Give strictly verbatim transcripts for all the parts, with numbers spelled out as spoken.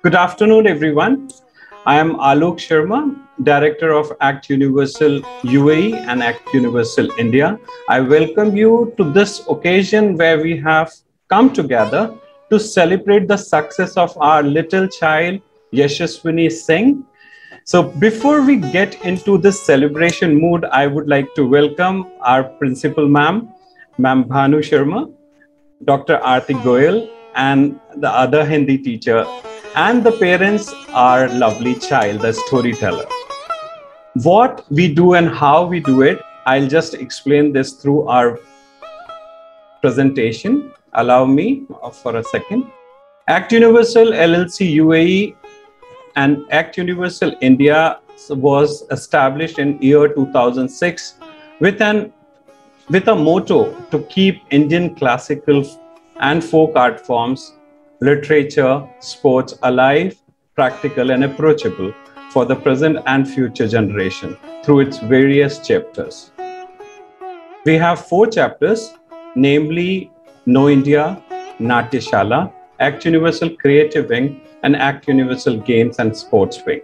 Good afternoon, everyone. I am Alok Sharma, Director of ACT Universal U A E and ACT Universal India. I welcome you to this occasion where we have come together to celebrate the success of our little child, Yashaswini Singh. So before we get into this celebration mood, I would like to welcome our principal ma'am, Ma'am Bhanu Sharma, Doctor Aarti Goyal, and the other Hindi teacher, and the parents, our lovely child, the storyteller. What we do and how we do it, I'll just explain this through our presentation. Allow me for a second. ACT Universal L L C U A E and ACT Universal India was established in year two thousand six with an with a motto to keep Indian classical and folk art forms, literature, sports alive, practical and approachable for the present and future generation through its various chapters. We have four chapters, namely Know India, Natyashala, ACT Universal Creative Wing, and ACT Universal Games and Sports Wing.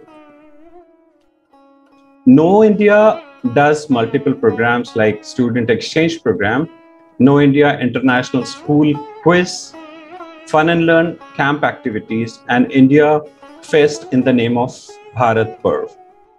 Know India does multiple programs like Student Exchange Program, Know India International School Quiz, Fun and Learn camp activities, and India Fest in the name of Bharat Parv.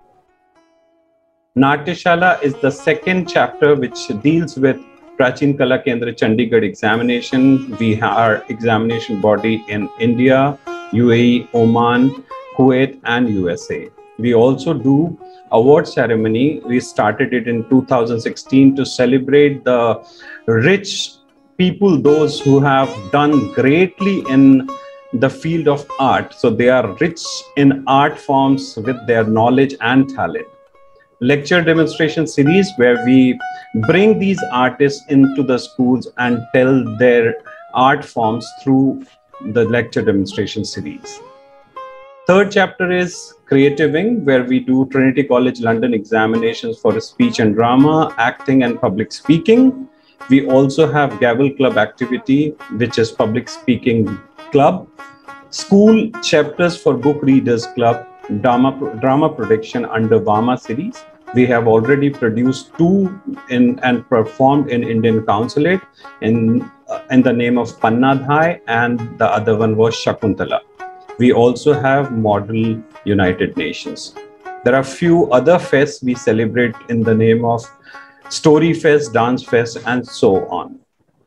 Natyashala is the second chapter which deals with Prachin Kala Kendra Chandigarh examination. We have our examination body in India, U A E, Oman, Kuwait, and U S A. We also do award ceremony. We started it in two thousand sixteen to celebrate the rich people, those who have done greatly in the field of art. So they are rich in art forms with their knowledge and talent. Lecture demonstration series where we bring these artists into the schools and tell their art forms through the lecture demonstration series. Third chapter is Creative Wing, where we do Trinity College London examinations for speech and drama, acting and public speaking. We also have Gavel Club activity, which is public speaking club, school chapters for book readers club, drama, drama production under Vama series. We have already produced two in, and performed in Indian Consulate in, uh, in the name of Pannadhai, and the other one was Shakuntala. We also have Model United Nations. There are few other fests we celebrate in the name of Story Fest, Dance Fest, and so on.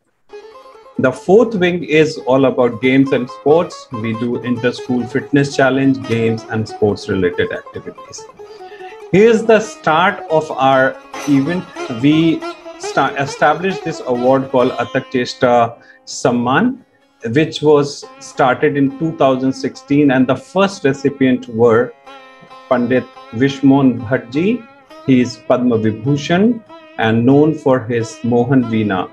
The fourth wing is all about games and sports. We do inter-school fitness challenge, games, and sports-related activities. Here's the start of our event. We established this award called Atak Cheshta Samman, which was started in two thousand sixteen, and the first recipient were Pandit Vishmohan Bhattji. He is Padma Vibhushan and known for his Mohan Veena.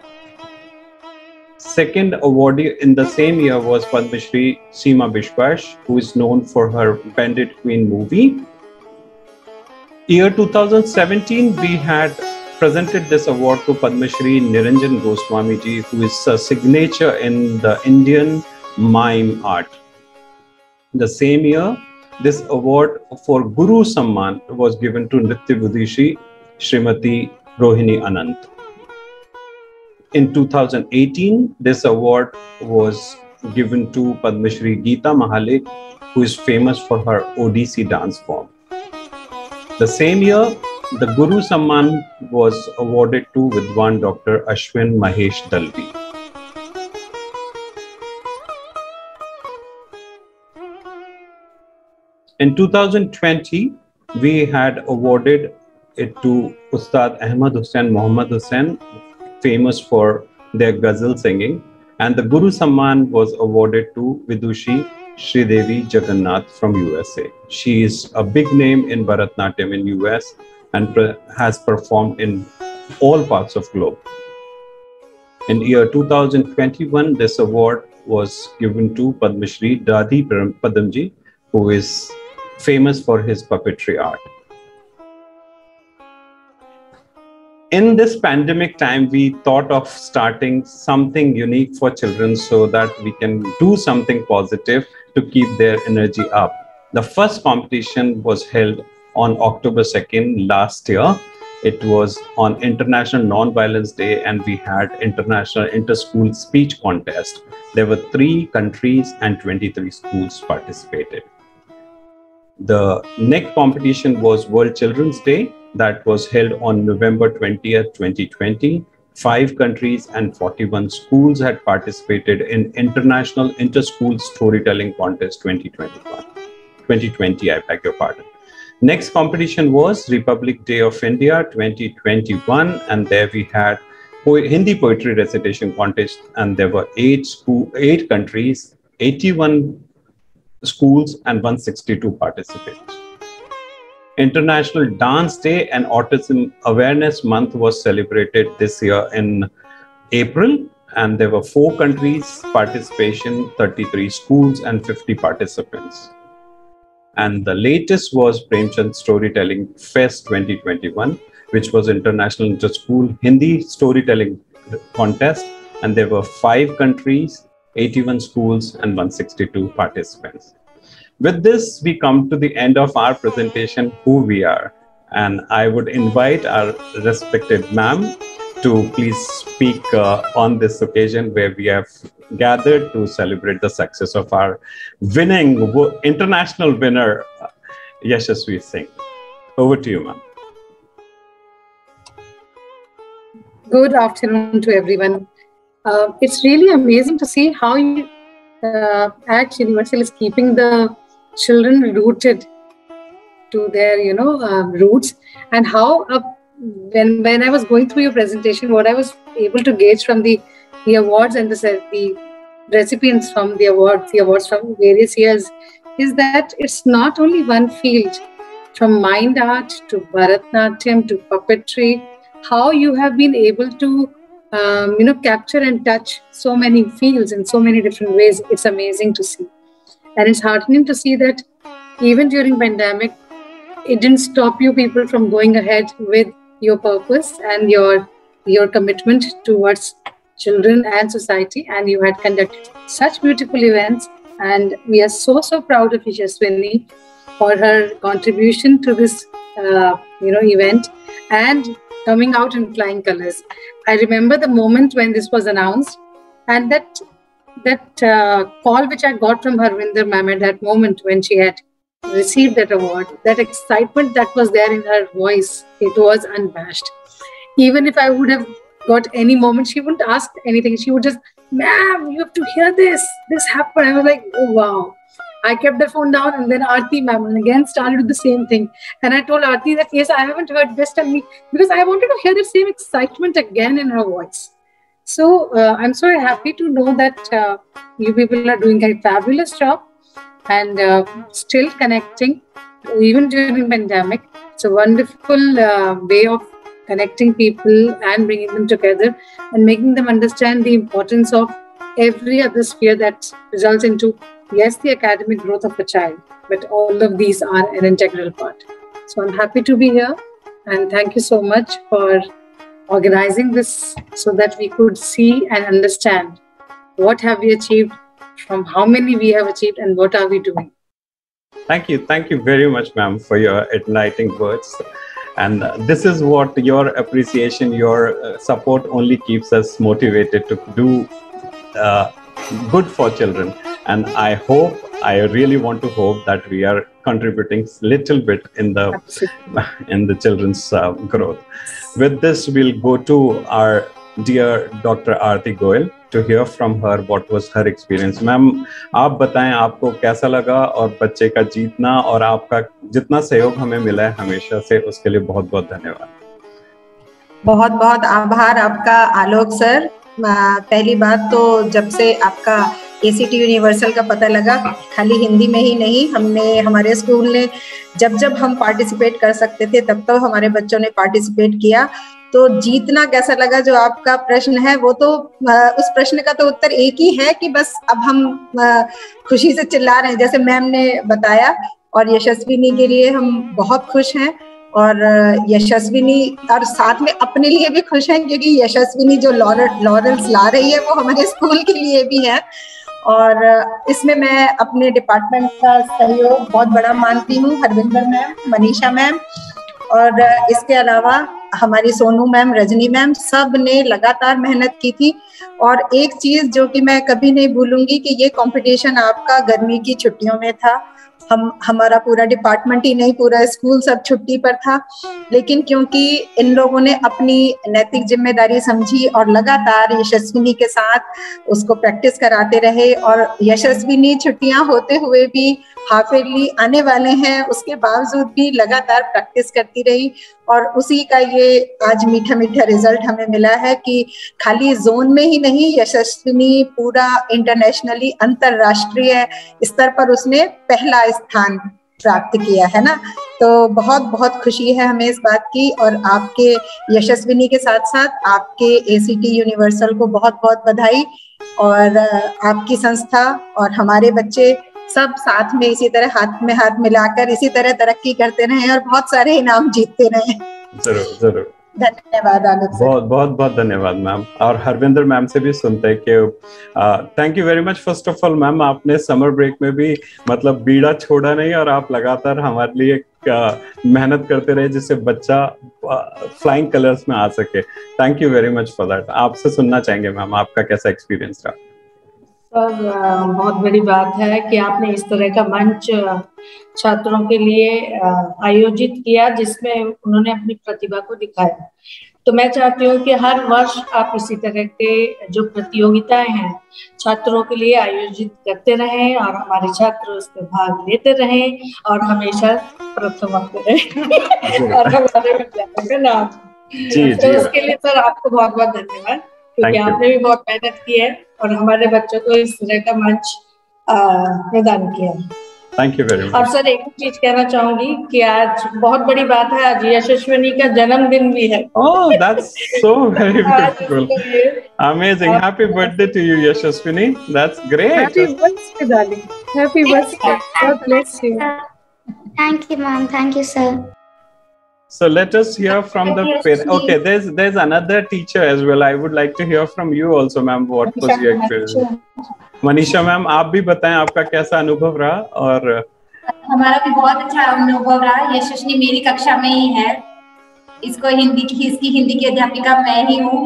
Second awardee in the same year was Padma Shri Seema Bishwash, who is known for her Bandit Queen movie. Year two thousand seventeen, we had presented this award to Padma Shri Niranjan Goswami ji, who is a signature in the Indian mime art. The same year, this award for Guru Samman was given to Nritya Vidushi Srimati Rohini Anant. In two thousand eighteen, this award was given to Padma Shri Geeta Mahalik, who is famous for her Odissi dance form. The same year, the Guru Samman was awarded to Vidwan Doctor Ashwin Mahesh Dalvi. In two thousand twenty, we had awarded it to Ustad Ahmad Hussain Muhammad Hussain, famous for their ghazal singing, and the Guru Samman was awarded to Vidushi Sridevi Jagannath from U S A. She is a big name in Bharatnatyam in U S and has performed in all parts of globe. In year two thousand twenty-one, this award was given to Padma Shri Dadi Padamji, who is famous for his puppetry art. in this pandemic time, we thought of starting something unique for children so that we can do something positive to keep their energy up. The first competition was held on October second last year. It was on International Non-Violence Day, and we had International Inter-School Speech Contest. There were three countries and twenty-three schools participated. The next competition was World Children's Day. That was held on November twentieth, twenty twenty. Five countries and forty-one schools had participated in International Inter-School Storytelling Contest twenty twenty-one. twenty twenty, I beg your pardon. Next competition was Republic Day of India twenty twenty-one, and there we had Hindi Poetry Recitation Contest, and there were eight, school, eight countries, eighty-one schools, and one hundred sixty-two participants. International Dance Day and Autism Awareness Month was celebrated this year in April, and there were four countries participation, thirty-three schools, and fifty participants. And the latest was Premchand Storytelling Fest twenty twenty-one, which was International Inter-School Hindi Storytelling Contest, and there were five countries, eighty-one schools, and one hundred sixty-two participants. With this, we come to the end of our presentation, who we are. And I would invite our respected ma'am to please speak uh, on this occasion where we have gathered to celebrate the success of our winning, international winner, Yashasvi Singh. Over to you, ma'am. Good afternoon to everyone. Uh, it's really amazing to see how you, uh, Act Universal is keeping the children rooted to their, you know, um, roots, and how uh, when when I was going through your presentation, what I was able to gauge from the the awards and the the recipients from the awards, the awards from various years, is that it's not only one field, from mind art to Bharatnatyam to puppetry, how you have been able to um, you know capture and touch so many fields in so many different ways. It's amazing to see. And it's heartening to see that even during pandemic, it didn't stop you people from going ahead with your purpose and your your commitment towards children and society. And you had conducted such beautiful events. And we are so, so proud of Yashaswini for her contribution to this uh, you know, event and coming out in flying colors. I remember the moment when this was announced, and that that uh, call which I got from Harvinder ma'am at that moment when she had received that award, that excitement that was there in her voice, it was unmatched. Even if I would have got any moment, she wouldn't ask anything. She would just, ma'am, you have to hear this. This happened. I was like, oh, wow. I kept the phone down, and then Aarti ma'am again started with the same thing. And I told Aarti that, yes, I haven't heard this, tell me, because I wanted to hear the same excitement again in her voice. So uh, I'm so happy to know that uh, you people are doing a fabulous job and uh, still connecting even during pandemic. It's a wonderful uh, way of connecting people and bringing them together and making them understand the importance of every other sphere that results into, yes, the academic growth of a child, but all of these are an integral part. So I'm happy to be here, and thank you so much for organizing this so that we could see and understand what have we achieved, from how many we have achieved, and what are we doing. Thank you. Thank you very much, ma'am, for your enlightening words. And uh, this is what your appreciation, your uh, support only keeps us motivated to do uh, good for children. And I hope, I really want to hope that we are contributing little bit in the Absolutely. in the children's uh, growth. With this, we'll go to our dear Doctor Aarti Goyal to hear from her what was her experience. Ma'am, आप बताएं आपको कैसा लगा और बच्चे का जीतना और आपका जितना सहयोग हमें मिला है हमेशा से, उसके लिए बहुत बहुत धन्यवाद। बहुत बहुत आभार आपका आलोक सर। पहली बात तो जब से आपका एसीटी यूनिवर्सल का पता लगा, खाली हिंदी में ही नहीं, हमने हमारे स्कूल ने जब जब हम पार्टिसिपेट कर सकते थे तब तो हमारे बच्चों ने पार्टिसिपेट किया। तो जीतना कैसा लगा जो आपका प्रश्न है, वो तो उस प्रश्न का तो उत्तर एक ही है कि बस अब हम खुशी से चिल्ला रहे हैं, जैसे मैम ने बताया, और यशस्विनी के लिए हम बहुत खुश हैं। और यशस्विनी, और साथ में अपने लिए भी खुश हैं क्योंकि यशस्विनी जो लॉरेल लॉरेल्स ला रही है वो हमारे स्कूल के लिए भी है। और इसमें मैं अपने डिपार्टमेंट का सहयोग बहुत बड़ा मानती हूँ, हरविंदर मैम, मनीषा मैम, और इसके अलावा हमारी सोनू मैम, रजनी मैम, सब ने लगातार मेहनत की थी। और एक चीज जो कि मैं कभी नहीं भूलूंगी कि ये कंपटीशन आपका गर्मी की छुट्टियों में था। हम हमारा पूरा डिपार्टमेंट ही नहीं, पूरा स्कूल सब छुट्टी पर था, लेकिन क्योंकि इन लोगों ने अपनी नैतिक जिम्मेदारी समझी और लगातार यशस्विनी के साथ उसको प्रैक्टिस कराते रहे, और यशस्विनी छुट्टियां होते हुए भी हाफ ईयरली आने वाले हैं उसके बावजूद भी लगातार प्रैक्टिस करती रही। और उसी का ये आज मीठा मीठा रिजल्ट हमें मिला है कि खाली जोन में ही नहीं, यशस्विनी पूरा इंटरनेशनली, अंतरराष्ट्रीय स्तर पर उसने पहला स्थान प्राप्त किया है ना। तो बहुत बहुत खुशी है हमें इस बात की, और आपके यशस्विनी के साथ साथ आपके एसीटी यूनिवर्सल को बहुत बहुत बधाई। और आपकी संस्था और हमारे बच्चे सब साथ में इसी तरह हाथ में हाथ मिलाकर इसी तरह तरक्की करते रहें और बहुत सारे इनाम जीतते रहें। जरूर जरूर, धन्यवाद आलोक सर। बहुत बहुत बहुत धन्यवाद मैम। और हरविंदर मैम से भी सुनते हैं कि thank you very much first of all ma'am, आपने समर ब्रेक में भी मतलब बीड़ा छोड़ा नहीं और आप लगातार हमारे लिए uh, मेहनत करते रहे जिससे बच्चा फ्लाइंग कलर्स में आ सके। Thank you very much for that. आपसे सुनना चाहेंगे मैम, आपका कैसा एक्सपीरियंस रहा? सर, बहुत बड़ी बात है कि आपने इस तरह का मंच छात्रों के लिए आयोजित किया जिसमें उन्होंने अपनी प्रतिभा को दिखाया। तो मैं चाहती हूँ कि हर वर्ष आप इसी तरह के जो प्रतियोगिताएं हैं छात्रों के लिए आयोजित करते रहें और हमारे छात्र उसमें भाग लेते रहें और हमेशा प्रथम आते रहें और हमारे विद्यालय का नाम। तो उसके लिए सर आपको बहुत बहुत धन्यवाद, क्योंकि आपने भी बहुत मेहनत की है और हमारे बच्चों को इस तरह का मंच प्रदान किया है। Thank you very much. और सर एक चीज कहना चाहूंगी कि आज बहुत बड़ी बात है, आज यशस्विनी का जन्मदिन भी है। Oh that's so very beautiful, amazing. Happy birthday to you Yashaswini, that's great. Happy birthday darling, happy birthday, God bless you. Thank you ma'am, thank you sir. So let us hear from the parents. Okay, there's there's another teacher as well. I would like to hear from you also, ma'am. What was your experience? Manisha ma'am, आप भी बताएं आपका कैसा अनुभव रहा। और हमारा भी बहुत अच्छा अनुभव रहा। यशस्विनी मेरी कक्षा में ही है, इसको हिंदी की इसकी हिंदी की अध्यापिका मैं ही हूँ।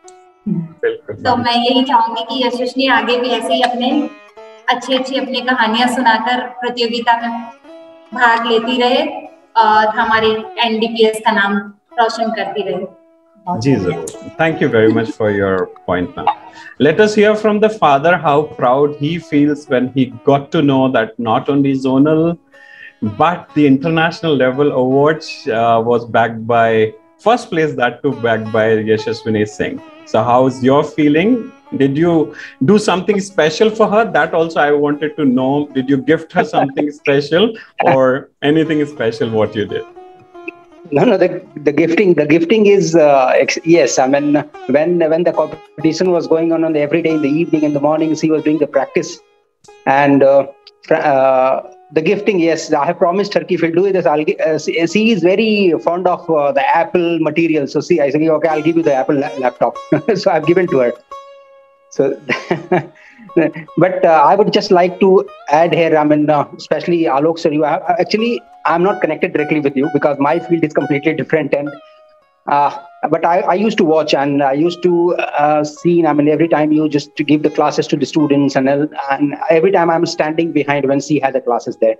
तो मैं यही चाहूंगी कि यशस्विनी आगे भी ऐसे ही अपने अच्छी अच्छी अपनी कहानियां सुनाकर प्रतियोगिता में भाग लेती रहे और हमारे एनडीपीएस का नाम रोशन करती रहे। जी जरूर, thank you very much for your point ma'am. Let us hear from the father how proud he feels when he got to know that not only zonal but the international level awards uh, was backed by first place, that too backed by Yashaswini Singh. So how is your feeling? Did you do something special for her? That also I wanted to know. Did you gift her something special or anything special what you did? No, no, the, the gifting, the gifting is, uh, ex- yes, I mean, when when the competition was going on, on the, every day in the evening, in the mornings, he was doing the practice. And uh, uh, the gifting, yes, I have promised her, if he'll do this, I'll give, uh, she, she is very fond of uh, the Apple material. So see, I said, okay, I'll give you the Apple la- laptop. So I've given to her. So, but uh, I would just like to add here, I mean, uh, especially Alok sir, you have, actually, I'm not connected directly with you because my field is completely different. And uh, but I, I used to watch and I used to uh, see, I mean, every time you just to give the classes to the students and, and every time I'm standing behind when she had the classes there.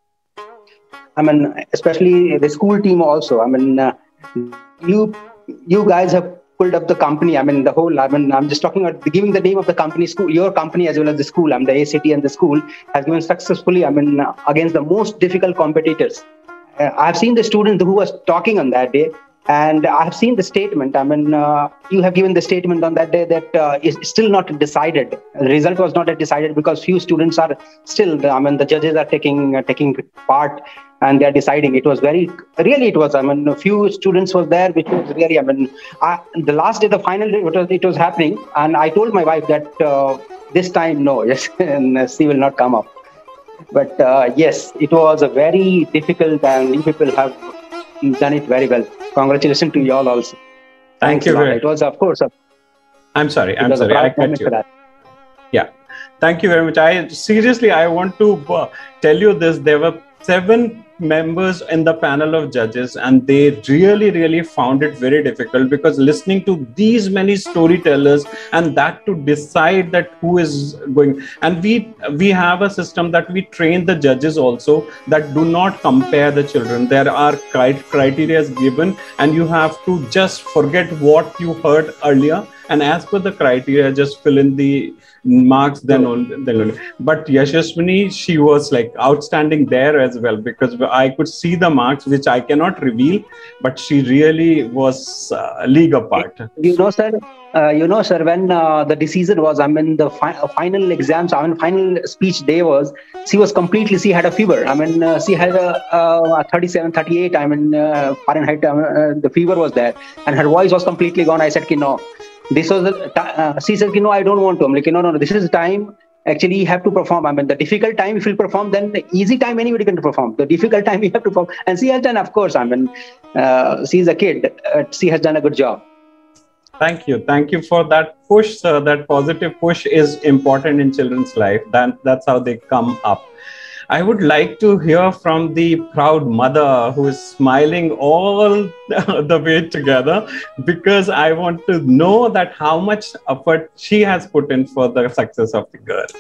I mean, especially the school team also. I mean, uh, you you guys have pulled up the company. I mean, the whole, I mean, I'm just talking about giving the name of the company, school, your company as well as the school. I mean, the A C T and the school has given successfully, I mean, uh, against the most difficult competitors. Uh, I've seen the student who was talking on that day, and I've seen the statement. I mean, uh, you have given the statement on that day that uh, is still not decided. The result was not decided because few students are still, I mean, the judges are taking uh, taking part. And they're deciding. It was very, really it was, I mean, a few students was there, which was really, I mean, I, the last day, the final day, it was, it was happening. And I told my wife that uh, this time, no, yes, and she will not come up. But uh, yes, it was a very difficult and you people have done it very well. Congratulations to you all also. Thank Thanks you a lot. very It was, of course, a, I'm sorry. it I'm was a sorry. I proud cut moment you. for that. Yeah. Thank you very much. I seriously, I want to uh, tell you this. There were seven members in the panel of judges, and they really, really found it very difficult, because listening to these many storytellers, and that to decide that who is going, and we we have a system that we train the judges also, that do not compare the children. There are criteria given, and you have to just forget what you heard earlier, and as per the criteria, just fill in the marks. Then only, then only. But Yashaswini, she was like outstanding there as well, because I could see the marks, which I cannot reveal, but she really was uh, league apart. You know, sir. Uh, you know, sir. When uh, the decision was, I mean, the fi final exams, I mean, final speech day was. She was completely. She had a fever. I mean, uh, she had a, a thirty-seven, thirty-eight. I mean, uh, Fahrenheit. Uh, the fever was there, and her voice was completely gone. I said, "Ki no." This was the, uh, she said, you know, I don't want to. I'm like, no, no, no, this is the time. Actually, you have to perform. I mean, the difficult time, if you perform, then the easy time, anybody can perform. The difficult time, you have to perform. And she has done, of course, I mean, uh, she's a kid. Uh, she has done a good job. Thank you. Thank you for that push, sir. That positive push is important in children's life. That, that's how they come up. I would like to hear from the proud mother who is smiling all the way together, because I want to know that how much effort she has put in for the success of the girl.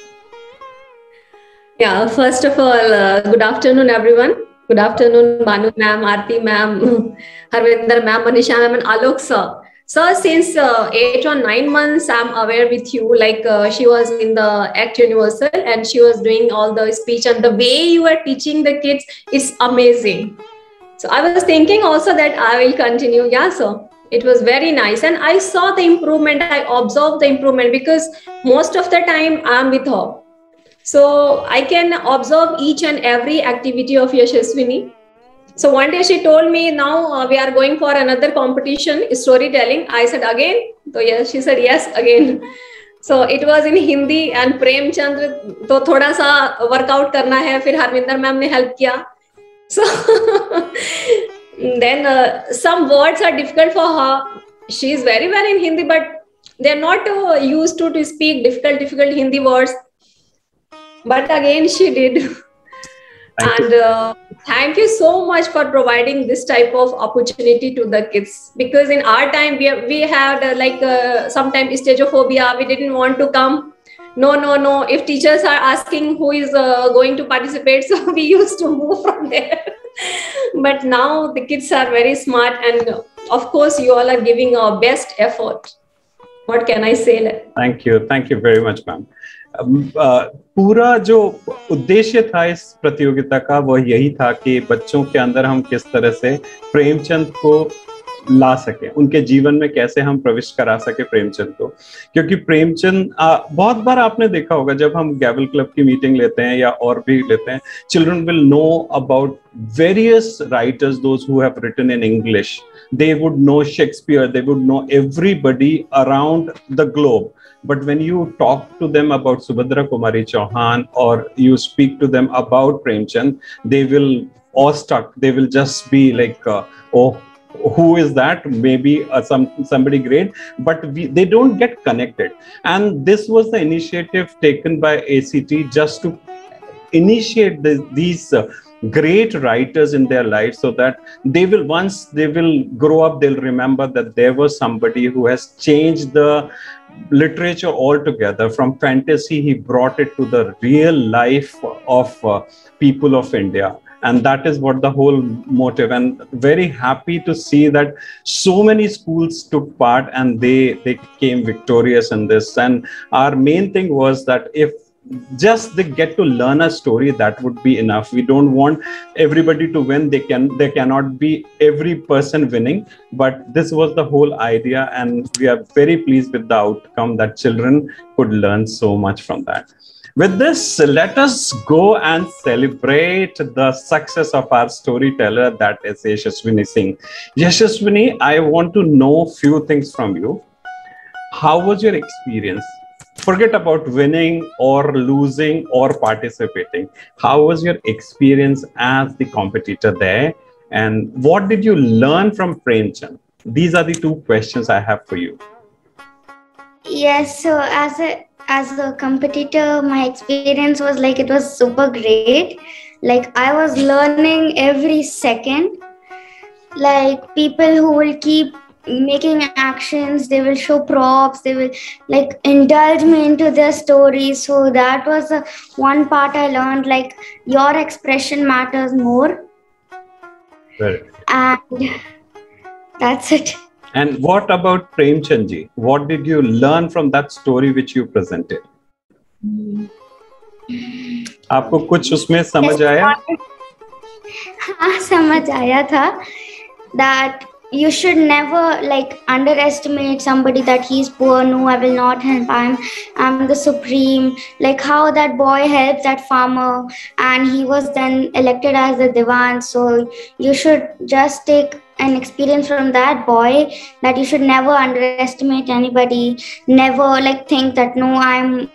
Yeah, first of all, uh, good afternoon, everyone. Good afternoon, Banu ma'am, Aarti ma'am, Harvinder ma'am, Manisha ma'am, and Alok sir. So since uh, eight or nine months, I'm aware with you, like uh, she was in the Act Universal and she was doing all the speech, and the way you are teaching the kids is amazing. So I was thinking also that I will continue. Yeah, so it was very nice. And I saw the improvement. I observed the improvement, because most of the time I'm with her. So I can observe each and every activity of Yashaswini. So one day she told me, now uh, we are going for another competition, storytelling. I said, again? So yes, she said, yes, again. So it was in Hindi, and Premchand, to thoda sa workout karna hai, fir Harvinder ma'am ne help kiya. So then uh, some words are difficult for her. She is very well in Hindi, but they are not uh, used to, to speak difficult, difficult Hindi words. But again, she did. Thank and uh, thank you so much for providing this type of opportunity to the kids, because in our time we we had uh, like uh, sometimes stageophobia. We didn't want to come. No, no, no. If teachers are asking who is uh, going to participate, so we used to move from there. But now the kids are very smart, and of course you all are giving our best effort. What can I say? Thank you. Thank you very much, ma'am. पूरा जो उद्देश्य था इस प्रतियोगिता का वो यही था कि बच्चों के अंदर हम किस तरह से प्रेमचंद को ला सके, उनके जीवन में कैसे हम प्रविष्ट करा सके प्रेमचंद को। क्योंकि प्रेमचंद बहुत बार आपने देखा होगा जब हम गैवल क्लब की मीटिंग लेते हैं या और भी लेते हैं, children will know about various writers, those who have written in English. They would know Shakespeare, they would know everybody around the globe. But when you talk to them about Subhadra Kumari Chauhan, or you speak to them about Premchand, they will awestruck. They will just be like, uh, oh, who is that? Maybe uh, some somebody great, but we, they don't get connected. And this was the initiative taken by A C T just to initiate the, these uh, great writers in their lives, so that they will, once they will grow up, they'll remember that there was somebody who has changed the literature altogether. From fantasy, he brought it to the real life of uh, people of India. And that is what the whole motive, and very happy to see that so many schools took part and they, they came victorious in this. And our main thing was that if just they get to learn a story, that would be enough. We don't want everybody to win. They can, there cannot be every person winning, but this was the whole idea. And we are very pleased with the outcome, that children could learn so much from that. With this, let us go and celebrate the success of our storyteller, that is Yashaswini Singh. Yashaswini, I want to know few things from you. How was your experience? Forget about winning or losing or participating. How was your experience as the competitor there? And what did you learn from Premchand? These are the two questions I have for you. Yes, so as a as a competitor, my experience was like it was super great. Like I was learning every second. Like people who will keep making actions, they will show props, they will like indulge me into their stories. So that was the one part I learned, like your expression matters more. Right. And that's it. And what about Premchand ji? What did you learn from that story which you presented? आपको कुछ उसमें समझ आया? हाँ, समझ आया था that you should never like underestimate somebody that he's poor. No, I will not help. I'm I'm the supreme. Like how that boy helped that farmer and he was then elected as the Diwan. So you should just take an experience from that boy, that you should never underestimate anybody. Never like think that no, I'm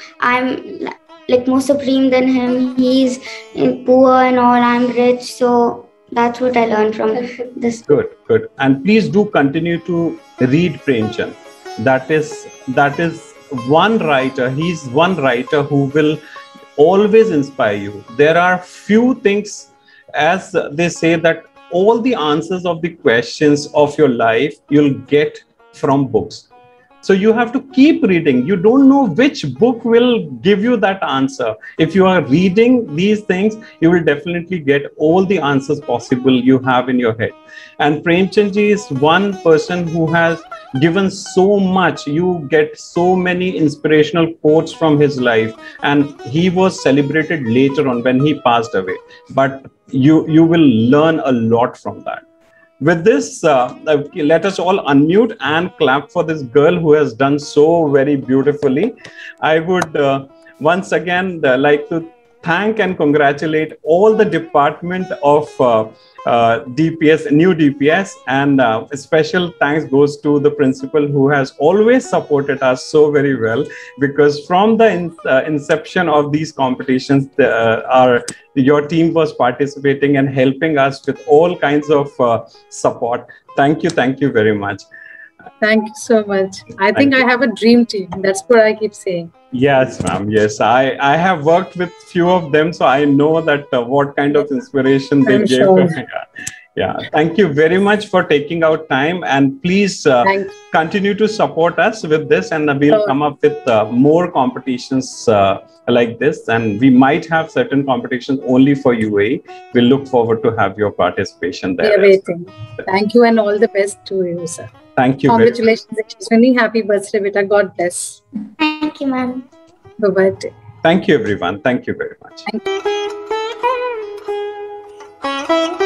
I'm like more supreme than him. He's poor and all. I'm rich. So that's what I learned from this. Good, good. And please do continue to read Premchand. That is, that is one writer. He's one writer who will always inspire you. There are few things, as they say, that all the answers of the questions of your life you'll get from books. So you have to keep reading. You don't know which book will give you that answer. If you are reading these things, you will definitely get all the answers possible you have in your head. And Premchand ji is one person who has given so much. You get so many inspirational quotes from his life. And he was celebrated later on when he passed away. But you, you will learn a lot from that. With this, uh, let us all unmute and clap for this girl who has done so very beautifully. I would uh, once again uh, like to thank and congratulate all the department of uh, uh, D P S, new D P S, and uh, a special thanks goes to the principal who has always supported us so very well, because from the in, uh, inception of these competitions, the, uh, our your team was participating and helping us with all kinds of uh, support. Thank you, thank you very much. Thank you so much. I Thank think you. I have a dream team. That's what I keep saying. Yes, ma'am. Yes, I, I have worked with few of them, so I know that uh, what kind of inspiration they I'm gave. sure. Yeah, thank you very much for taking out time, and please uh, continue to support us with this, and uh, we'll Sure. come up with uh, more competitions uh, like this, and we might have certain competitions only for U A E. We'll look forward to have your participation We there. are waiting. Thank you and all the best to you, sir. Thank you. Congratulations, Yashaswini. Happy birthday, beta. God bless. Thank you, ma'am. Bye-bye. Thank you, everyone. Thank you very much. Thank you.